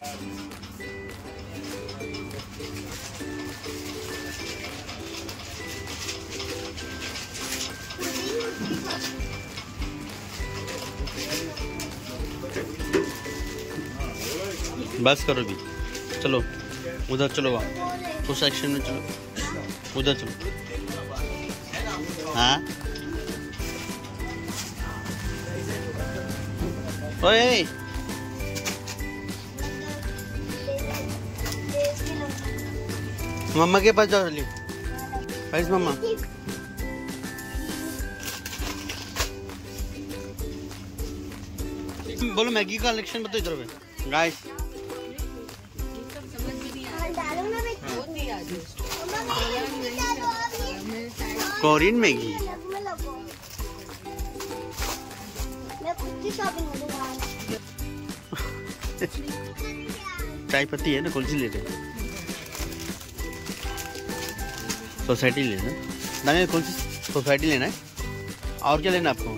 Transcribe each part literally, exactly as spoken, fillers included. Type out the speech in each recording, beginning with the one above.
बस करो भी, चलो उधर चलो, वहाँ उस सेक्शन में चलो, उधर चलो। हाँ ओए मम्मा के पास जाओ, चलिए गाइस मम्मा। बोलो मैगी का कलेक्शन बताओ इधर पे गाइस। कोरियन मैगी चाय पत्ती है ना, कौन सी ले रहे हैं? सोसाइटी लेना दानियल, कौन सी सोसाइटी लेना है? और क्या लेना आपको?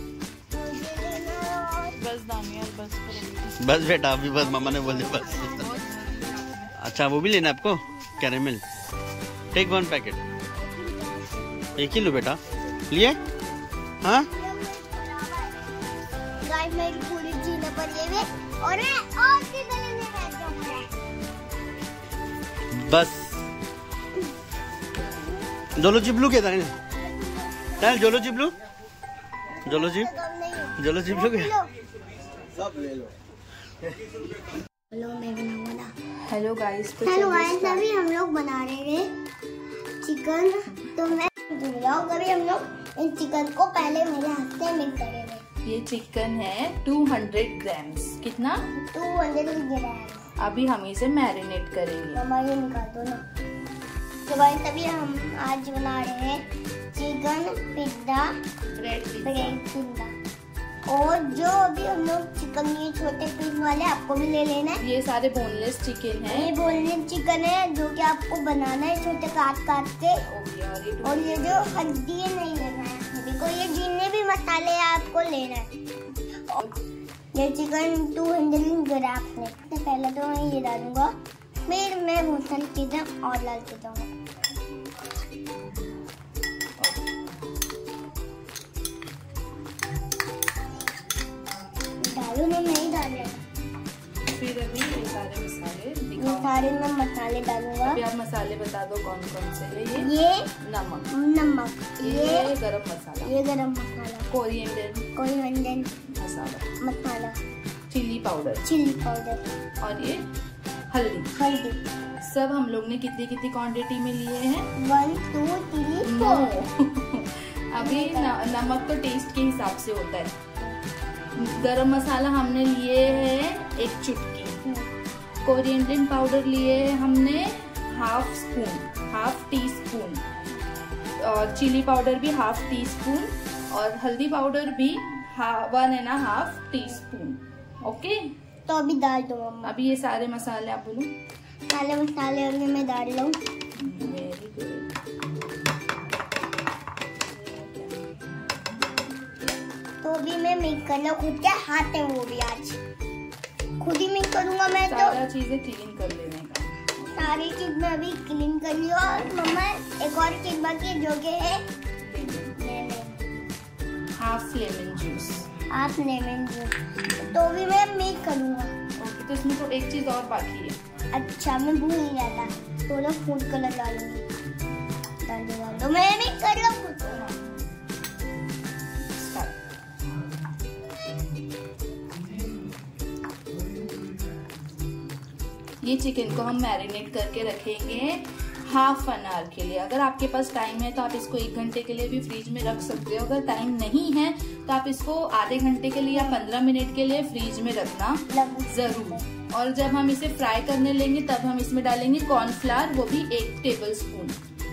बस दानियल बस बस बेटा, अभी बस मामा ने बोल दिया बस। अच्छा वो भी लेना आपको? कैरेमल टेक वन पैकेट, एक ही लो बेटा। लिए हाँ मेरी पूरी जीने पर ये भी और और किधर में बैठ जाऊंगा बस। जोलो जिब्लू के दाने दाने जोलो जिब्लू जोलो जिब जोलो जिब्लू के सब ले लो। हेलो मैं बनाऊंगा। हेलो गाइस, तो हेलो गाइस, अभी हम लोग बना रहे हैं चिकन। तो मैं अभी हम लोग इन चिकन को पहले मेरे हाथ से मिक्स करेंगे। ये चिकन है दो सौ ग्राम्स। कितना? दो सौ ग्राम। अभी हम इसे मैरिनेट करेंगे। मम्मा ये निकाल दो ना। तो गाइस अभी हम आज बना रहे हैं चिकन पिज्जा, ब्रेड पिज्जा। और जो अभी हम लोग चिकन ये छोटे पीस वाले आपको भी ले लेना है। ये सारे बोनलेस चिकन है। ये बोनलेस चिकन है जो कि आपको बनाना है छोटे काट काट के। और ये जो हड्डी है नहीं लेना है। देखो ये जितने भी मसाले हैं आपको लेना है। ये चिकन दो सौ ग्राम है। तो पहले तो मैं ये डालूंगा, फिर मैं बहुत सारी चीजें और डालते जाऊंगा। डालू मैं नहीं डाल रहा। फिर अभी ये सारे मसाले ये सारे मैं मसाले डालूंगा। अभी आप मसाले बता दो कौन कौन से है। ये ये नमक नमक ये, ये गरम मसाला, ये garam masala, coriander coriander masala, masala, chili powder, chili powder और ये हल्दी। हल्दी सब हम लोग ने कितनी कितनी क्वांटिटी में लिए हैं? One two three four. अभी न, नमक तो टेस्ट के हिसाब से होता है। गरम मसाला हमने लिए है एक चुटकी। कोरिएंडर पाउडर लिए है हमने half spoon, half tea spoon. और चिली पाउडर भी हाफ टी स्पून, और हल्दी पाउडर भी one and half tea spoon. Okay, तो अभी डाल दो मम्मा। अभी ये सारे मसाले आप बोलो। सारे मसाले अभी मैं डाल लूँ। Very good. तो अभी मैं मिक्स करना खुद के हाथ है, वो भी आज खुद ही मिक्स करूंगा मैं। तो सारा चीजें क्लीन कर लेने का। सारी चीज मैं अभी क्लीन कर लिया। और मम्मा एक और चीज बाकी जो कि है half lemon juice. Half lemon juice. तो भी मैं मिक्स करूंगा। ओके, तो इसमें तो एक चीज और बाकी है। अच्छा मैं भूल ही जाता, थोड़ा फूड कलर डालूंगी। डाल दो डाल दो, मैं मिक्स कर रहा हूँ। ये चिकन को हम मैरिनेट करके रखेंगे हाफ एन आवर के लिए। अगर आपके पास टाइम है तो आप इसको एक घंटे के लिए भी फ्रीज में रख सकते हो। अगर टाइम नहीं है तो आप इसको आधे घंटे के लिए या पंद्रह मिनट के लिए फ्रीज में रखना जरूर। और जब हम इसे फ्राई करने लेंगे तब हम इसमें डालेंगे कॉर्नफ्लावर, वो भी एक टेबल स्पून।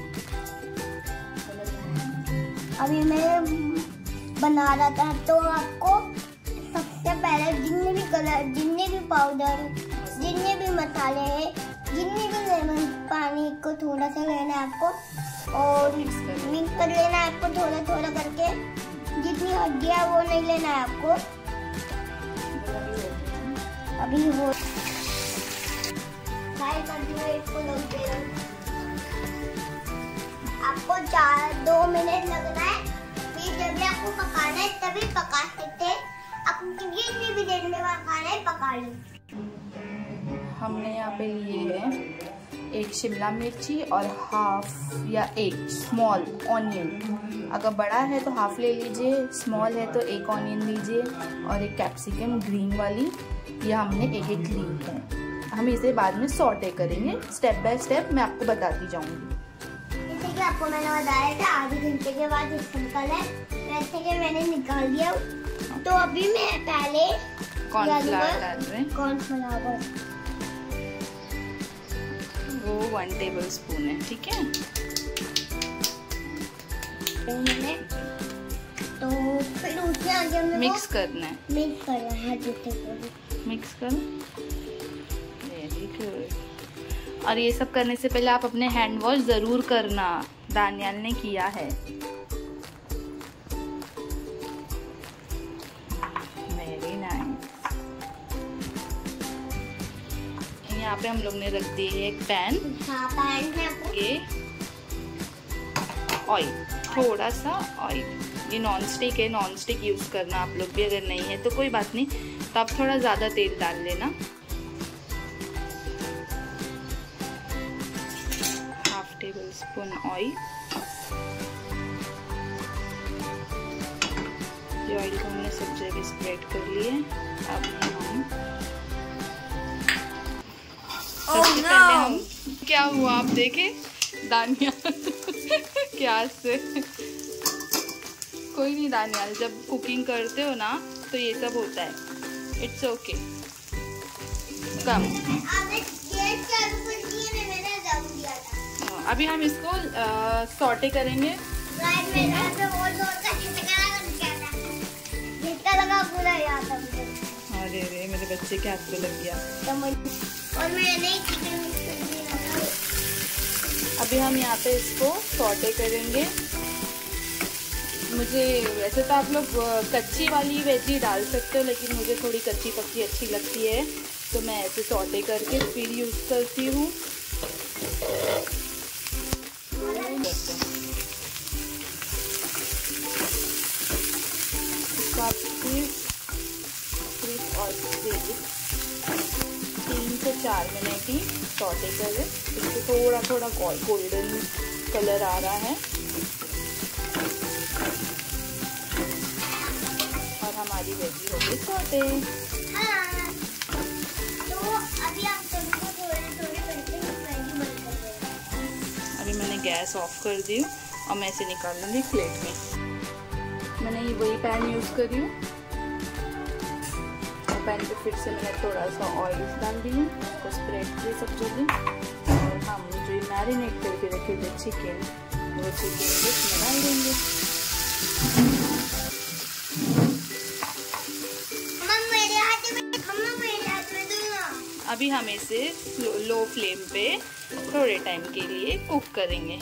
अभी मैं बना रहा था तो आपको सबसे पहले जितने भी कलर, जितने भी पाउडर, जितने भी मसाले हैं, जितने भी लेमन पानी को थोड़ा सा लेना है आपको और मिक्स कर लेना है आपको थोड़ा थोड़ा करके। जितनी हड्डियां वो नहीं लेना है आपको। अभी वो फ्राई कर दिए इसको लोग दे रहे हैं। आपको चार दो मिनट लगना है, फिर जब भी आपको पकाना है तभी पका सकते हैं। आप जितनी भी देर में पकाना है पका लो। हमने यहाँ पे लिए हैं एक शिमला मिर्ची और हाफ या एक स्मॉल ऑनियन। अगर बड़ा है तो हाफ ले लीजिए, स्मॉल है तो एक ऑनियन लीजिए, और एक कैप्सिकम ग्रीन वाली, यह हमने एक एक ली है। हम इसे बाद में सॉटे करेंगे, स्टेप बाय स्टेप मैं आपको बताती जाऊंगी। जैसे कि आपको मैंने बताया था आधे घंटे के बाद इसका निकाला है, वैसे कि मैंने निकाल दिया। तो अभी मैं पहले कॉर्नफ्लावर डाल रहे हैं। कॉर्नफ्लावर वो वन टेबल स्पून है, ठीक है। मैंने तो फिर उसके आगे हमने मिक्स करना है, मिक्स करना है जूते को मिक्स कर। Very good. और ये सब करने से पहले आप अपने हैंड वॉश जरूर करना, दानियाल ने किया है। Very nice. यहाँ पे हम लोग ने रख दी है एक पैन। हाँ, पैन में आपको ये ऑयल, थोड़ा सा ऑयल। ये नॉन स्टिक है, नॉन स्टिक यूज़ करना आप लोग भी, अगर नहीं है तो कोई बात नहीं, तो आप थोड़ा ज़्यादा तेल डाल लेना। Half table spoon oil. ये ऑयल को हमने सब जगह स्प्रेड कर लिए। अब हम सबसे पहले हम क्या हुआ आप देखे दानियाल क्या से कोई नहीं दानियाल, जब कुकिंग करते हो ना तो ये सब होता है। It's okay. कम आपने गैस चालू कर दिया है, मैंने दम दिया था। अभी हम इसको सॉटे करेंगे। राइट में यहाँ पे वो जोर का छटकारा कर दिया था, झटका लगा पूरा यहाँ तक। अरे रे मेरे बच्चे के हाथ पे लग गया। और मैंने चिकन मिक्स कर दिया था। अभी हम यहाँ पे इसको सॉटे करेंगे। मुझे वैसे तो आप लोग कच्ची वाली वेजी डाल सकते हो, लेकिन मुझे थोड़ी कच्ची पक्की अच्छी लगती है, तो मैं ऐसे सॉटे करके फिर यूज़ करती हूँ। और तीन से चार मिनट ही सॉटे करें। इससे थोड़ा थोड़ा गोल्डन कलर आ रहा है और हमारी वेजी हो गई सॉटे। हाँ, तो अभी आप सबको थोड़े थोड़े करके मैगी बंद कर देना। अभी मैंने गैस ऑफ कर दी और मैं इसे निकाल लूँगी प्लेट में। मैंने ये वही पैन यूज़ करी हूँ। पैन पे फिर से मैंने थोड़ा सा ऑयल डाल दिया, उसको स्प्रेड किए सब जगह। और हम जो मैरिनेट करके रखे थे चिकन, वो चिकन इसमें डाल देंगे। अभी हम इसे लो फ्लेम पे थोड़े टाइम के लिए कुक करेंगे।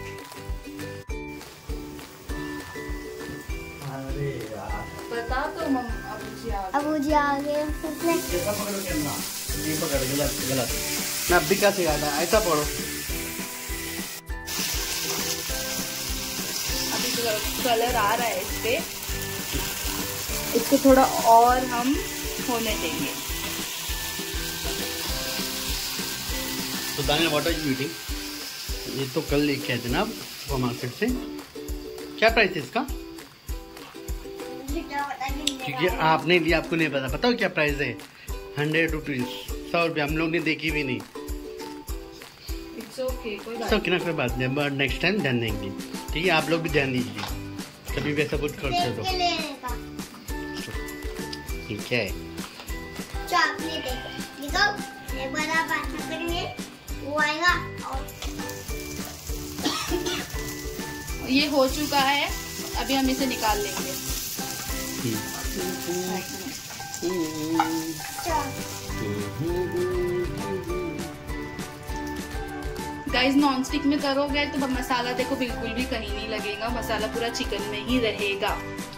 अरे यार, बता तो मम अबू जी आ गए। अबू जी आ गए। उसने ऐसा पकड़ो कैमरा, ये पकड़, गलत गलत। मैं अभी क्या सिखाता है, ऐसा पढ़ो। अभी जो कलर आ रहा है इस पे, इसको थोड़ा और हम होने देंगे। तो Daniyal what are you eating? ये तो कल लेके आए थे ना आप वो मार्केट से। क्या प्राइस है इसका? क्योंकि आपने लिया, आपको नहीं पता। बताओ क्या प्राइस है? हंड्रेड रुपीज, सौ रुपये। हम लोग ने देखी भी नहीं। इट्स ओके, कोई बात सौ की ना कोई बात नहीं, बट नेक्स्ट टाइम ध्यान देंगे, ठीक है? आप लोग भी ध्यान दीजिए, कभी भी ऐसा कुछ करते हो तो, ठीक है? चॉकलेट देखो, एक बार आप ऐसा करेंगे वो आएगा। और ये हो चुका है, अभी हम इसे निकाल लेंगे। गाइस, नॉन स्टिक में करोगे तो मसाला देखो बिल्कुल भी कहीं नहीं लगेगा, मसाला पूरा चिकन में ही रहेगा।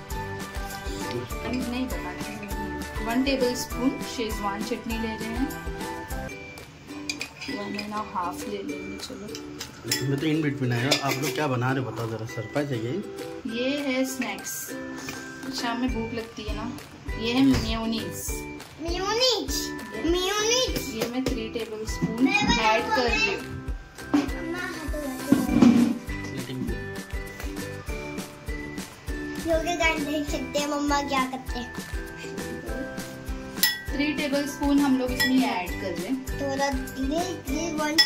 नहीं बताना। One table spoon Schezwan chutney ले रहे हैं, वन एंड हाफ ले लेंगे। चलो मैं तो इन बिटवीन आया। आप लोग क्या बना रहे हो बताओ जरा, सरप्राइज है ये। ये है स्नैक्स, शाम में भूख लगती है ना। ये है मेयोनीज। मेयोनीज मेयोनीज ये मैं थ्री टेबल स्पून ऐड कर रही हूँ। लोग देख सकते हैं मम्मा क्या करते हैं। थ्री टेबल स्पून हम लोग इसमें ऐड कर रहे हैं। थोड़ा धीरे धीरे वन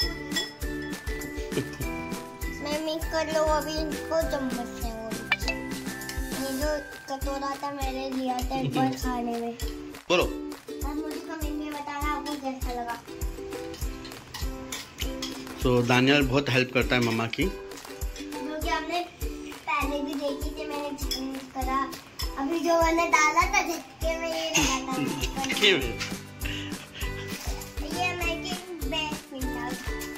मैं मिक्स कर लो। अभी इनको चम्मच से वो ये जो कटोरा था मैंने लिया था एक बार खाने में। बोलो और मुझे कमेंट में बताना आपको कैसा लगा। तो दानियल बहुत हेल्प करता है मम्मा की, क्योंकि हमने पहले भी देखी थी। मैंने चिकन करा, अभी जो मैंने डाला था झटके में ये लगा था। ये मेकिंग बेस्ट पिंडा।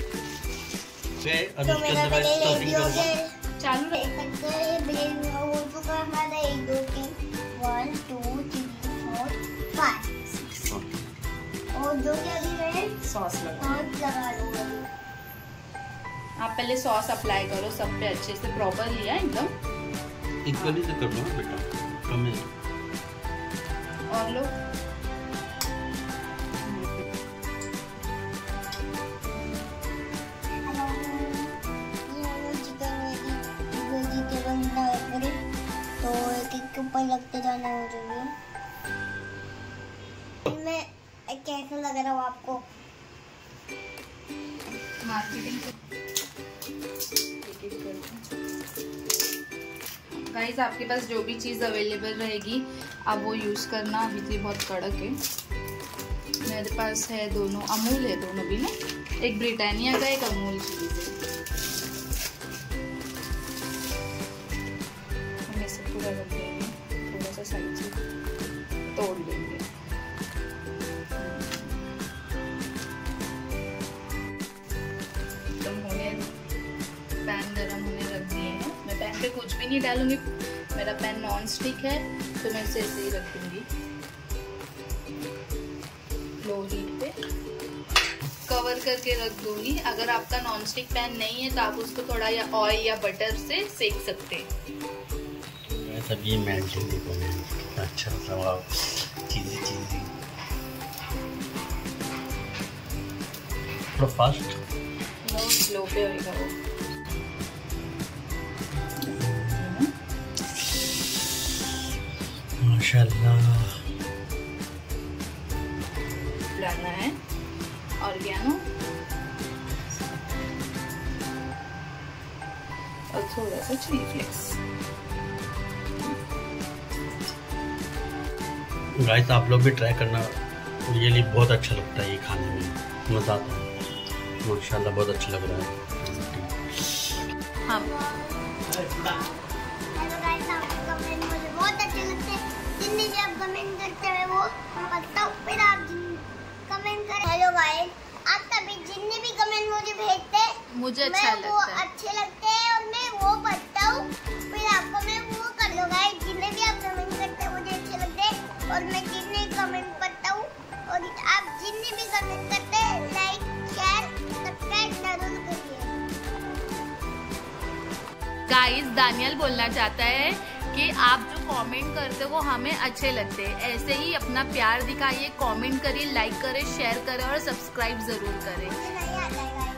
तो मेरा पहले रेडी हो गया। चालू देख सकते हैं ये ब्रेड हो चुका है हमारा। एक दो तीन one two three four five. और जो कि अभी मैं सॉस लगा सॉस लगा लूँगा। आप पहले सॉस अप्लाई करो सब पे अच्छे से, प्रॉपर लिया एकदम इक्वली से कर लो बेटा, कम है। और लो तो एक एक के ऊपर लगते जाना हो चाहिए। मैं कैसा लग रहा हूँ आपको? मार्केटिंग गाइस, आपके पास जो भी चीज़ अवेलेबल रहेगी आप वो यूज़ करना। अभी तो बहुत कड़क है। मेरे पास है दोनों, अमूल है दोनों भी ना, एक ब्रिटानिया का एक अमूल चीज़ है। हम इसे पूरा रख देंगे, थोड़ा सा साइड से तोड़ लेंगे। एकदम होने पैन गरम होने रख दिए हैं। मैं पैन पे कुछ भी नहीं डालूंगी, मेरा पैन नॉन स्टिक है तो मैं इसे ऐसे ही रख दूंगी लो हीट पे, कवर करके रख दूंगी। अगर आपका नॉन स्टिक पैन नहीं है तो आप उसको थोड़ा या ऑयल या बटर से सेक सकते हैं। सब ये मैच जल्दी को मैं अच्छा सा चीज़ी चीज़ी थोड़ा फास्ट लो स्लो पे होएगा वो। माशाल्लाह डालना है ऑरिगेनो और थोड़ा सा चिली फ्लेक्स। गाइस आप लोग भी ट्राई करना, रियली बहुत अच्छा लगता है ये खाने में, मज़ा आता है। माशाल्लाह बहुत अच्छा लग रहा है। हाँ कमेंट मुझे बहुत अच्छे लगते हैं। जितने भी आप कमेंट करते हैं वो पढ़ता हूँ, फिर आप कमेंट करें। हेलो गाइस, आप सभी जितने भी कमेंट मुझे भेजते हैं मुझे अच्छा मैं वो लगता है। अच्छे लगते हैं और मैं वो पढ़ता हूँ, फिर आपको मैं वो कर लो। गाइस जितने भी आप कमेंट करते हैं मुझे अच्छे लगते हैं और मैं जितने कमेंट पढ़ता हूँ और आप जितने भी कमेंट करते हैं लाइक शेयर सब्सक्राइब जरूर करिए। गाइस दानियल बोलना चाहता है कि आप जो कमेंट करते हो वो हमें अच्छे लगते हैं। ऐसे ही अपना प्यार दिखाइए, कमेंट करिए, लाइक करें, शेयर करें और सब्सक्राइब जरूर करें। मुझे नहीं आता है।